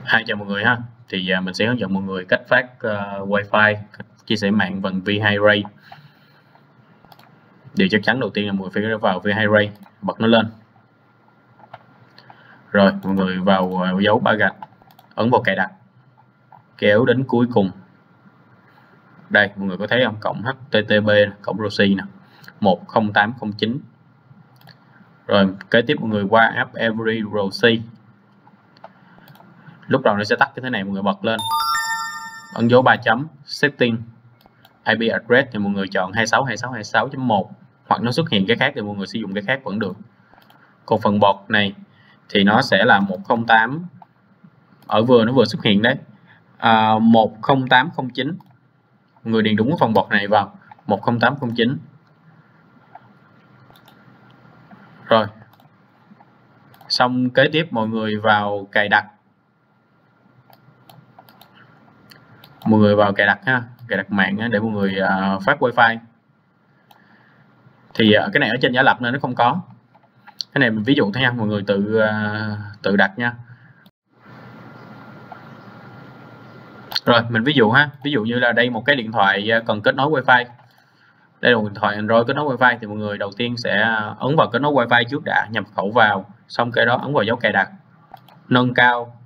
Hi, chào mọi người ha. Thì mình sẽ hướng dẫn mọi người cách phát Wi-Fi, cách chia sẻ mạng bằng V2Ray. Điều chắc chắn đầu tiên là mọi người phải vào V2Ray, bật nó lên. Rồi mọi người vào dấu 3 gạch, ấn vào cài đặt, kéo đến cuối cùng. Đây mọi người có thấy không? Cộng HTTP, cộng proxy nè, 10809. Rồi kế tiếp mọi người qua app Every Proxy. Lúc đầu nó sẽ tắt cái thế này, mọi người bật lên, ấn dấu 3 chấm, setting IP address thì mọi người chọn 26.26.26.1, hoặc nó xuất hiện cái khác thì mọi người sử dụng cái khác vẫn được. Còn phần bọt này thì nó sẽ là 108, ở nó vừa xuất hiện đấy, 10809. Mọi người điền đúng cái phần bọt này vào 10809. Rồi xong kế tiếp mọi người vào cài đặt. Mọi người vào cài đặt ha, cài đặt mạng để mọi người phát Wi-Fi. Thì cái này ở trên giả lập nên nó không có. Cái này mình ví dụ thôi nha, mọi người tự đặt nha. Rồi mình ví dụ ha, ví dụ như là đây một cái điện thoại cần kết nối Wi-Fi. Đây là một điện thoại Android kết nối Wi-Fi thì mọi người đầu tiên sẽ ấn vào kết nối Wi-Fi trước đã, nhập khẩu vào, xong cái đó ấn vào dấu cài đặt, nâng cao,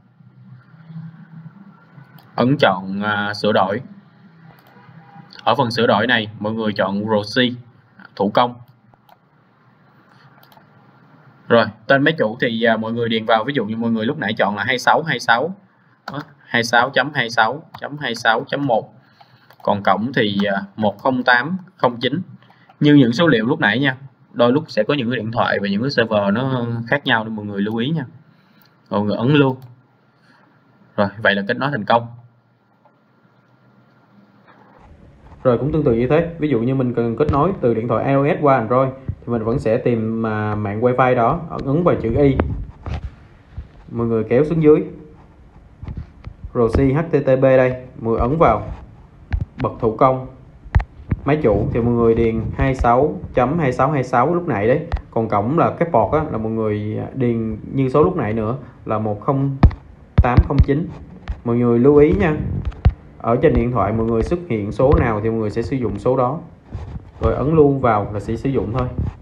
ấn chọn sửa đổi. Ở phần sửa đổi này mọi người chọn proxy thủ công. Rồi tên máy chủ thì mọi người điền vào, ví dụ như mọi người lúc nãy chọn là 26.26 26.26.26.1, còn cổng thì 10809 như những số liệu lúc nãy nha. Đôi lúc sẽ có những cái điện thoại và những cái server nó khác nhau nên mọi người lưu ý nha. Mọi người ấn luôn. Rồi vậy là kết nối thành công. Rồi cũng tương tự như thế, ví dụ như mình cần kết nối từ điện thoại iOS qua Android thì mình vẫn sẽ tìm mạng Wi-Fi đó, ấn vào chữ Y, mọi người kéo xuống dưới, proxy HTTP đây, mọi người ấn vào, bật thủ công. Máy chủ thì mọi người điền 26.26.26 lúc nãy đấy, còn cổng là cái port là mọi người điền như số lúc nãy nữa là 10809. Mọi người lưu ý nha, ở trên điện thoại mọi người xuất hiện số nào thì mọi người sẽ sử dụng số đó, rồi ấn luôn vào là sẽ sử dụng thôi.